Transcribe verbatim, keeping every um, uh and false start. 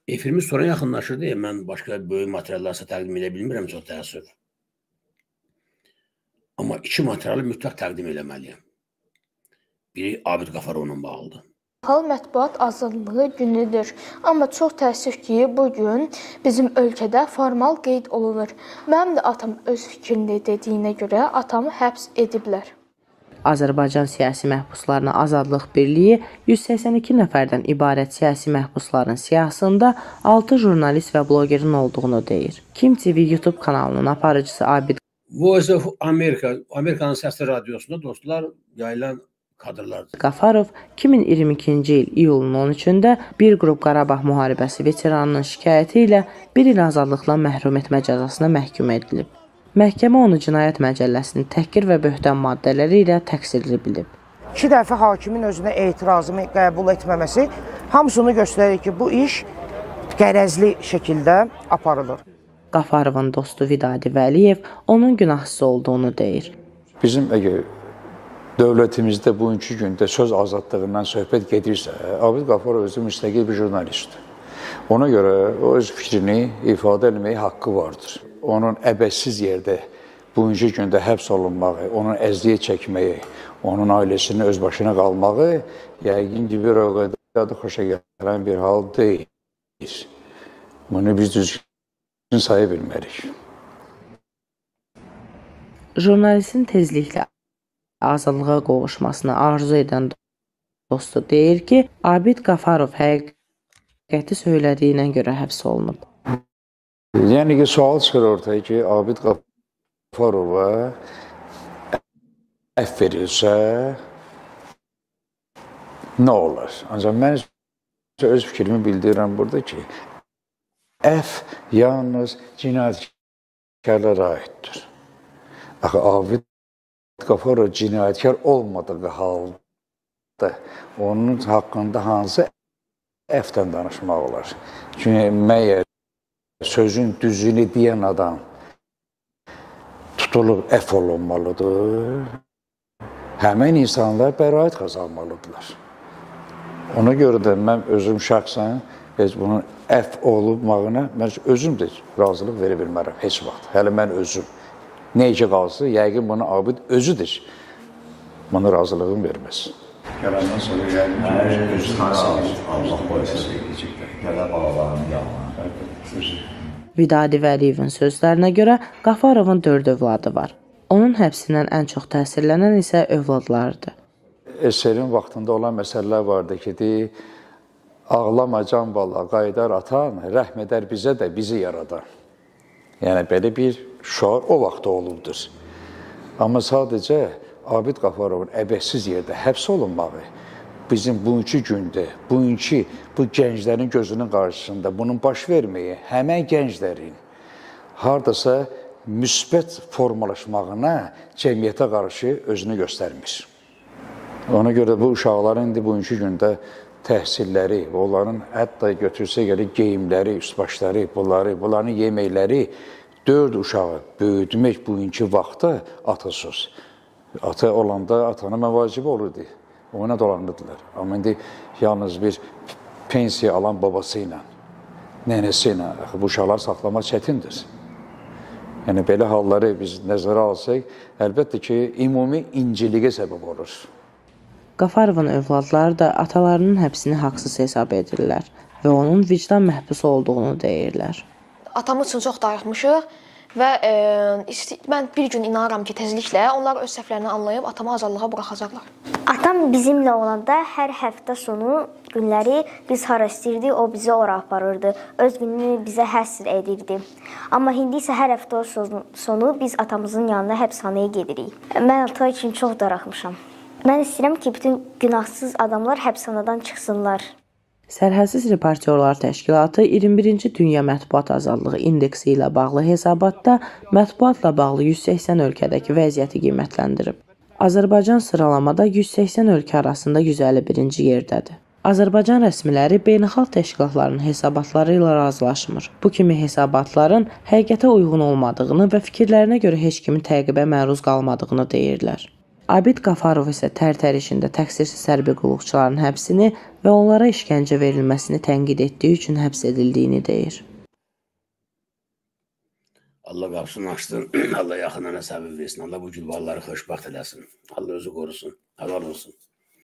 Efirimiz sona yaxınlaşır deyə mən başqa böyük materiallarsa təqdim edə bilmirəm, çox təəssüf. Amma iki materialı mütləq təqdim eləməliyəm. Biri Abid Qafarovla bağlıdır. Beynəlxalq Mətbuat Azadlığı günüdür. Amma çox təəssüf ki, bugün bizim ölkədə formal qeyd olunur. Mənim də atam öz fikrini dediyinə görə atamı həbs ediblər. Azərbaycan siyasi məhbuslarına Azadlıq Birliyi yüz səksən iki nəfərdən ibarət siyasi məhbusların siyahısında altı jurnalist və blogerin olduğunu deyir. Kim T V YouTube kanalının aparıcısı Abid Voice of America, Amerikanın səsli radiosunda dostlar yayılan kadrlardır. Qafarov iki min iyirmi ikinci il iyulun on üçündə bir qrup Qarabağ müharibəsi veteranının şikayəti ilə bir il azadlıqla məhrum etmə cəzasına məhkum edilib. Məhkəmə onu Cinayət Məcəlləsinin təhqir və böhtan maddələri ilə təqsirli bilib. İki dəfə hakimin özünə etirazımı qəbul etməməsi hamısını göstərir ki, bu iş qərəzli şəkildə aparılır. Qafarovun dostu Vidadi Vəliyev onun günahsız olduğunu deyir. Bizim əgər dövlətimizdə bugünkü gündə söz azadlığından söhbət gedirsə, Abid Qafarov özü müstəqil bir jurnalistdir. Ona görə o öz fikrini ifadə etməyə haqqı vardır. Onun əbəssiz yerdə bugünkü gündə həbs olunmağı, onun əziyyət çəkməyi, onun ailəsinin öz başına qalmağı yəqin ki, bir o qədər xoşa gələn bir hal deyil. Bunu biz düzgün saya bilmərik. Jurnalistin tezliklə azadlığa qovuşmasını arzu edən dostu deyir ki, Abid Qafarov həqiqəti söylədiyinə görə həbs olunub. Yəni ki, sual çıxır ortaya ki, Abid Qafarova əfv verilsə nə olar? Ancaq mən öz fikrimi bildirirəm burada ki, əfv yalnız cinayətkarlara aiddir. Axı, Abid Qafarov cinayətkar olmadığı halda onun haqqında hansı əfvdən danışmaq olar? Çünki məyər sözün düzünü deyən adam tutulub əfv olunmalıdır. Həmin insanlar bəraət qazanmalıdırlar. Ona görə də mən özüm şəxsən heç bunun əfv olunmağına mən özüm də razılıq verə bilmərəm heç vaxt. Hələ mən özüm. Nə ki qalsın, yəqin bunu Abid özüdür. Bana razılığını verməz. Gələndən sonra yəqin ki, özünü Allah qoysa deyəcəklər. Gələ bağlarını yalan. Vidadi Vəliyevin sözlərinə görə Qafarovun dörd övladı var. Onun həbsindən ən çox təsirlənən isə övladlarıdır. Eserin vaxtında olan məsələlər vardı ki, deyir, ağlama can bala, qaydar atan, rəhm edər bizə də bizi yaradan. Yəni, belə bir şuar o vaxtda olubdur. Amma sadəcə Abid Qafarovun əbəssiz yerdə həbs olunmağı bizim bugünkü gündə, bugünkü bu gənclərin gözünün qarşısında bunun baş verməyi həmən gənclərin haradasa müsbət formalaşmağına cəmiyyətə qarşı özünü göstərmir. Ona görə bu uşaqların indi bugünkü gündə təhsilləri, onların hətta götürsə gəlir geyimləri, üstbaşları, bunları, bunların yeməkləri, dörd uşağı böyütmək bugünkü vaxtda atasız. Ata olanda atanın məvacibi olurdu. Ona dolanırdılar. Amma indi yalnız bir pensiya alan babası ilə, nənəsi ilə bu uşaqlar saxlamaq çətindir. Yəni, belə halları biz nəzərə alsaq, əlbəttə ki, ümumi inciliyə səbəb olur. Qafarovun övladları da atalarının həbsini haqsız hesab edirlər və onun vicdan məhbusu olduğunu deyirlər. Atamı üçün çox darıxmışıq və e, mən bir gün inanıram ki, tezliklə onlar öz səhvlərini anlayıb atamı azadlığa buraxacaqlar. Atam bizimlə olanda hər həftə sonu günləri biz hara istəyirdik, o bizi ora aparırdı. Öz gününü bizə həsr edirdi. Amma indi isə hər həftə sonu biz atamızın yanına həbsxanaya gedirik. Mən ata üçün çox darıxmışam. Mən istəyirəm ki, bütün günahsız adamlar həbsxanadan çıxsınlar. Sərhədsiz Reportyorlar Təşkilatı iyirmi birinci Dünya Mətbuat Azadlığı İndeksi ilə bağlı hesabatda mətbuatla bağlı yüz səksən ölkədəki vəziyyəti qiymətləndirib. Azərbaycan sıralamada yüz səksən ölkə arasında yüz əlli birinci yerdədir. Azərbaycan rəsmiləri beynəlxalq təşkilatlarının hesabatları ilə razılaşmır. Bu kimi hesabatların həqiqətə uyğun olmadığını və fikirlərinə görə heç kimi təqibə məruz qalmadığını deyirlər. Abid Qafarov isə Tərtər işində təqsirsiz hərbi qulluqçuların həbsini və onlara işgəncə verilməsini tənqid etdiyi üçün həbs edildiyini deyir. Allah qapısını açsın, Allah yaxınlarına səbir versin, Allah bu gülbarları xoşbaxt eləsin, Allah özü qorusun, halal olsun.